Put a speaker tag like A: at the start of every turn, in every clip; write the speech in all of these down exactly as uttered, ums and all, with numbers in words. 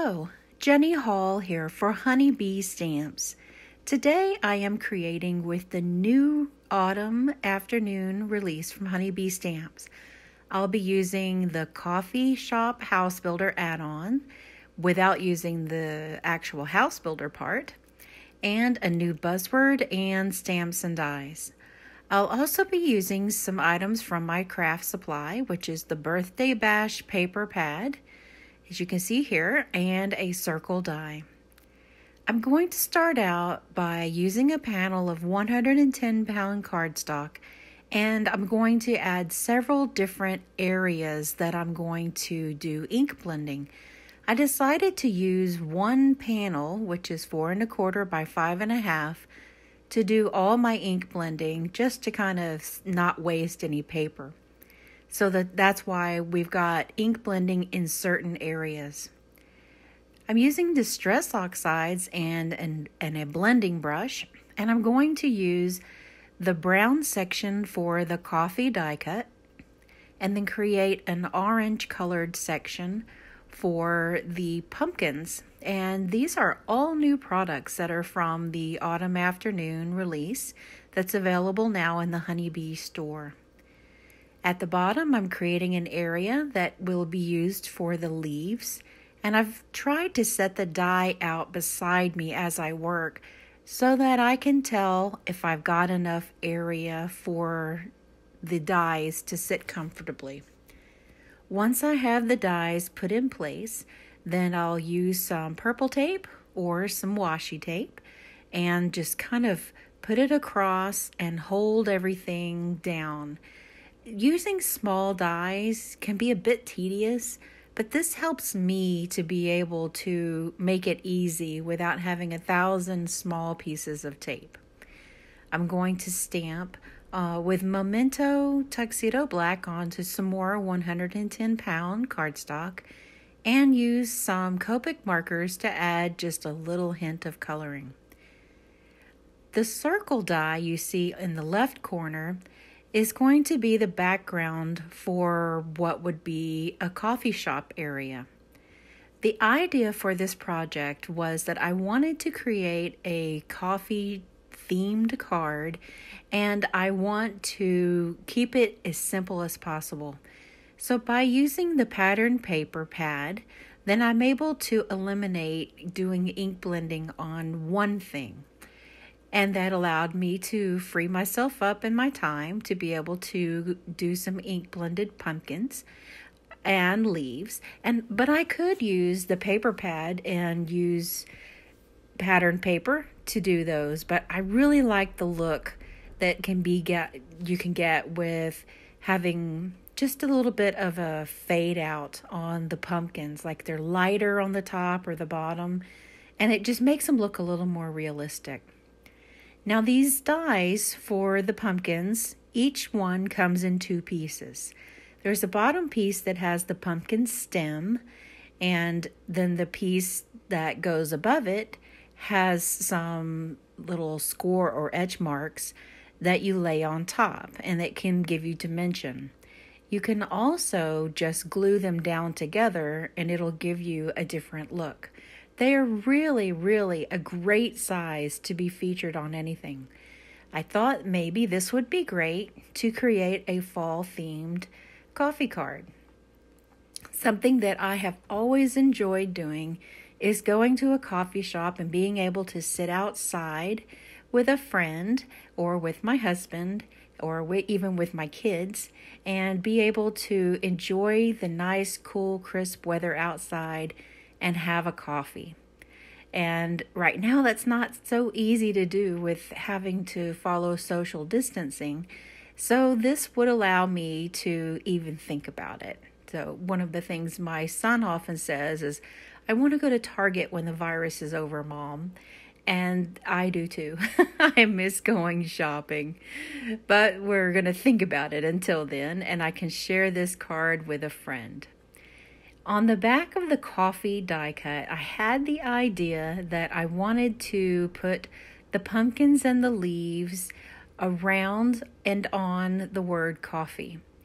A: Hello, Jenny Hall here for Honeybee Stamps. Today I am creating with the new autumn afternoon release from Honeybee Stamps. I'll be using the Coffee Shop House Builder add-on without using the actual house builder part, and a new buzzword and stamps and dies. I'll also be using some items from my craft supply, which is the Birthday Bash paper pad, as you can see here, and a circle die. I'm going to start out by using a panel of one hundred ten pound cardstock, and I'm going to add several different areas that I'm going to do ink blending. I decided to use one panel, which is four and a quarter by five and a half, to do all my ink blending, just to kind of not waste any paper. So that, that's why we've got ink blending in certain areas. I'm using Distress Oxides and, and, and a blending brush, and I'm going to use the brown section for the coffee die cut, and then create an orange colored section for the pumpkins. And these are all new products that are from the Autumn Afternoon release that's available now in the Honeybee store. At the bottom, I'm creating an area that will be used for the leaves, and I've tried to set the die out beside me as I work so that I can tell if I've got enough area for the dies to sit comfortably. Once I have the dies put in place, then I'll use some purple tape or some washi tape and just kind of put it across and hold everything down. Using small dies can be a bit tedious, but this helps me to be able to make it easy without having a thousand small pieces of tape. I'm going to stamp uh, with Memento Tuxedo Black onto some more one hundred ten pound cardstock, and use some Copic markers to add just a little hint of coloring. The circle die you see in the left corner is going to be the background for what would be a coffee shop area. The idea for this project was that I wanted to create a coffee themed card, and I want to keep it as simple as possible. So by using the pattern paper pad, then I'm able to eliminate doing ink blending on one thing. And that allowed me to free myself up in my time to be able to do some ink blended pumpkins and leaves. And but I could use the paper pad and use pattern paper to do those. But I really like the look that can be get you can get with having just a little bit of a fade out on the pumpkins, like they're lighter on the top or the bottom, and it just makes them look a little more realistic. Now these dies for the pumpkins, each one comes in two pieces. There's a bottom piece that has the pumpkin stem, and then the piece that goes above it has some little score or edge marks that you lay on top, and it can give you dimension. You can also just glue them down together and it'll give you a different look. They are really, really a great size to be featured on anything. I thought maybe this would be great to create a fall-themed coffee card. Something that I have always enjoyed doing is going to a coffee shop and being able to sit outside with a friend or with my husband or with, even with my kids, and be able to enjoy the nice, cool, crisp weather outside and have a coffee. And right now that's not so easy to do with having to follow social distancing. So this would allow me to even think about it. So one of the things my son often says is, I want to go to Target when the virus is over, Mom. And I do too. I miss going shopping. But we're going to think about it until then, and I can share this card with a friend. On the back of the coffee die cut, I had the idea that I wanted to put the pumpkins and the leaves around and on the word coffee.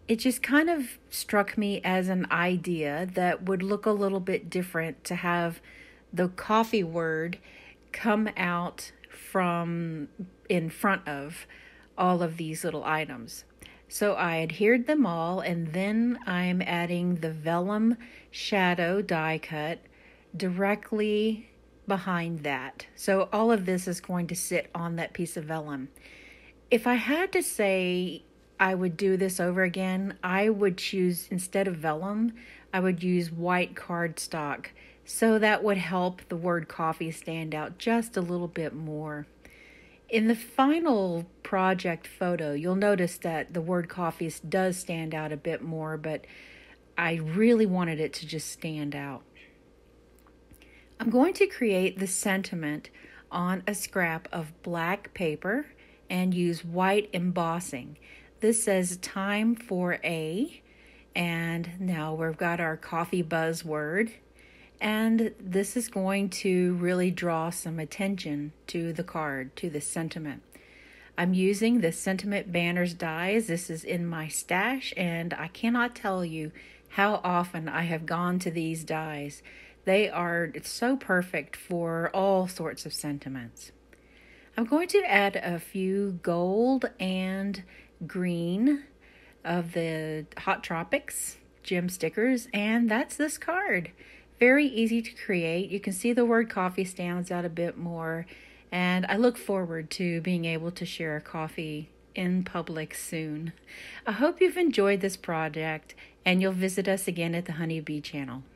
A: it just kind of struck me as an idea that would look a little bit different to have the coffee word come out from in front of all of these little items. So I adhered them all, and then I'm adding the vellum shadow die cut directly behind that. So all of this is going to sit on that piece of vellum. If I had to say I would do this over again, I would choose, instead of vellum, I would use white cardstock. So that would help the word coffee stand out just a little bit more. In the final project photo, you'll notice that the word coffee does stand out a bit more, but I really wanted it to just stand out. I'm going to create the sentiment on a scrap of black paper and use white embossing. This says time for a, and now we've got our coffee buzzword. And this is going to really draw some attention to the card, to the sentiment. I'm using the Sentiment Banners dies. This is in my stash, and I cannot tell you how often I have gone to these dies. They are so perfect for all sorts of sentiments. I'm going to add a few gold and green of the Hot Tropics gem stickers, and that's this card. Very easy to create. You can see the word coffee stands out a bit more, and I look forward to being able to share a coffee in public soon. I hope you've enjoyed this project, and you'll visit us again at the Honey Bee channel.